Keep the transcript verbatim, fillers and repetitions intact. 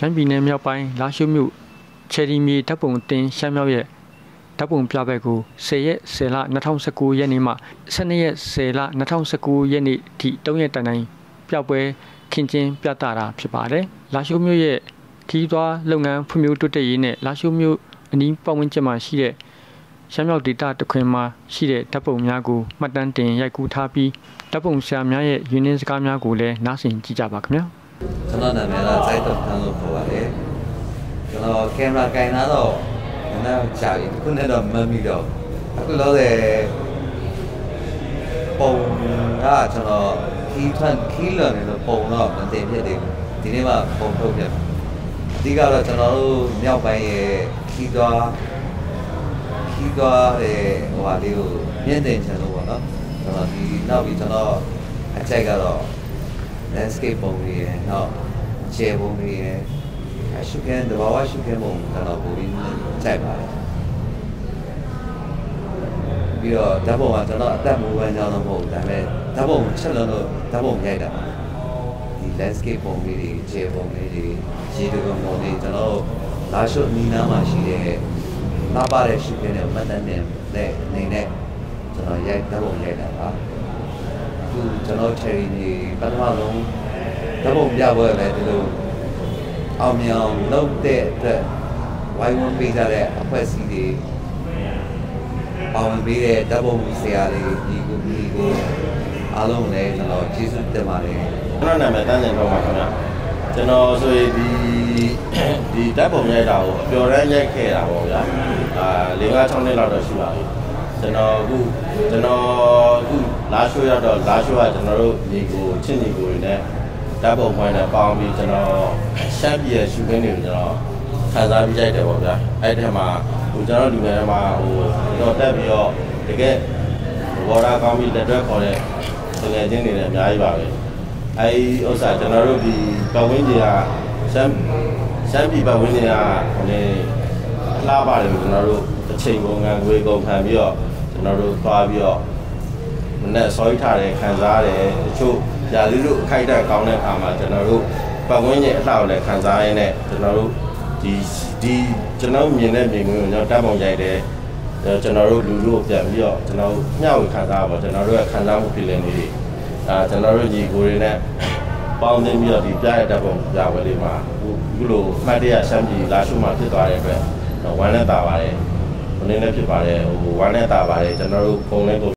ရှမ်းပြည်နယ်မြောက်ပိုင်းလာရှိုးမြို့ချယ်ရီမြေဓာတ်ပုံတင်ရှမ်းမြောက်ရဲ့ဓာတ်ပုံပြပွဲကို十ရက်十လ二零一九ရက်နေ့မှ十二ရက်十လ二零一九ရက်နေ့ထိသုံးရက်တိုင်တိုင်ပြပွဲခင်းကျင်းပြသတာဖြစ်ပါတယ်။လာရှိုးမြို့ရဲ့ခီးသွွားလုပ်ငန်းဖွံ့ဖြိုးတိုးတက်ရေးနဲ့လာရှိုးမြို့အနီးပတ်ဝန်းကျင်မှာရှိတဲ့ရှမ်းမြောက်ဒေသတခွင်မှာရှိတဲ့ဓာတ်ပုံများကိုမှတ်တမ်းတင်ရိုက်ကူးထားပြီးဓာတ်ပုံဆရာများရဲ့ရင်းနှီးစကားများကိုလည်းနားဆင်ကြည့်ကြပါခင်ဗျာ။ကျွန်တော်နာမည်ကစိုက်တော်ထန်းလို့ခေါ်ပါတယ်။ကျွန်တော်ကင်မရာကင်လာတော့နောက်ကြာပြီခုနဲ့တော့မမီတော့အခုလောတဲ့ပုံကကျွန်တော်ခီးထွန်းခီးလွန်နေလို့ပုံတော့မတင်ဖြစ်သေးဘူးဒီနေ့မှပုံထုတ်ပြအဓိကတော့ကျွန်တော်တို့မြောက်ပိုင်းရဲ့ခီးသွားခီးသွားတဲ့ဟိုဟာလေးကိုမြင့်တင်ချင်လို့ပေါ့နော်ကျွန်တော်ဒီနောက်ပြီးကျွန်တော်အကြိုက်ကတော့ landscape ပုံလေးရယ်နောက်ခြေပုံလေးရယ်အရှုခံတဘာဝရှုခံပုံကျွန်တော်ပုံပြီးကြိုက်ပါတယ်ပြီးတော့ဓာတ်ပုံကကျွန်တော်အသက်မူဝမ်းကြောင်းတော့မဟုတ်ဘူးဒါပေမဲ့ဓာတ်ပုံချက်လုံးတော့ဓာတ်ပုံရိုက်တာပါဒီ landscape ပုံလေးတွေခြေပုံလေးတွေရေတူပုံလေးကျွန်တော်လာရှိုးနီးနားမှာရှိတဲ့နားပါတဲ့ရှုခံတဲ့မှတ်တမ်းနဲ့အနေနဲ့ကျွန်တော်ရိုက်ဓာတ်ပုံရိုက်တာပါအခုကျွန်တော် cherry နေပထမဆုံးဓာတ်ပုံပြပွဲပဲဒီလိုအောင်မြောင်လုပ်တဲ့အတွက်ဝိုင်းဝန်းပေးကြတဲ့အဖွဲ့အစည်းတွေအောင်ပေးတဲ့ဓာတ်ပုံဆရာတွေဒီကိုဒီကိုအားလုံးလည်းကျွန်တော်ကျေးဇူးတင်ပါတယ်ကျွန်တော်နာမည်တန်းစင်တော့ပါခင်ဗျာကျွန်တော်ဆိုရင်ဒီဒီဓာတ်ပုံရိုက်တာကိုအပျော်ရမ်းရိုက်ခဲ့တာပေါ့ဗျာအာ၄၅၆နှစ်လောက်တော့ရှိပါပြီကျွန်တော်အခုကျွန်တော်အခုလာရှိုးရတော့လာရှိုးကကျွန်တော်တို့ညီကိုချစ်ညီကိုတွေနဲ့ဓာတ်ပုံပွဲနဲ့ပေါင်းပြီးကျွန်တော်ရှမ်းပြည်ရဲ့ရှုခင်းတွေကိုကျွန်တော်ခန်းစားပြီးကြိုက်တယ်ပေါ့ဗျာအဲ့ဒီမှာဟိုကျွန်တော်လူငယ်တွေမှာဟိုတော့တက်ပြီးတော့တကယ်ဘောရာကောင်းပြီးလက်တွဲခေါ်တဲ့ငယ်ချင်းတွေလည်းအများကြီးပါပဲအဲ့ဒီဥစ္စာကျွန်တော်တို့ဒီပတ်ဝန်းကျင်ကရှမ်းရှမ်းပြည်ပတ်ဝန်းကျင်ကဟိုလေလှပါတယ်ကျွန်တော်တို့အချိန်ကုန်ငံငွေကုန်ခံပြီးတော့ကျွန်တော်တို့သွားပြီးတော့မနေ့ဆော်ထားတယ်ခံစားရတယ်တချို့ရာသီတို့အခိုက်အတန့်ကောင်းတဲ့အခါမှာကျွန်တော်တို့ပတ်ဝန်းကျင်အလှကိုလည်းခံစားရင်းနဲ့ကျွန်တော်တို့ဒီဒီကျွန်တော်မြင်တဲ့မြင်ကွင်းကိုကျွန်တော်တပ်ပုံရိုက်တယ်ကျွန်တော်တို့လူလူကိုပြန်ပြီးတော့ကျွန်တော်မျှဝေခံစားပါကျွန်တော်တို့ရဲ့ခံစားမှုဖြစ်နေနေအာကျွန်တော်တို့ညီကိုတွေနဲ့ပေါင်းသိပြီးတော့ဒီပြရတဲ့တပ်ပုံပြပွဲလေးမှာအခုလိုမှတ်တရရှမ်းပြည်လာရှိုးမှာဖြစ်သွားတဲ့အတွက်ဝမ်းနဲ့တာပါတယ်ဘယ်နည်းနဲ့ဖြစ်ပါတယ်ဟိုဝမ်းနဲ့တာပါတယ်ကျွန်တော်တို့ပုံလေးကို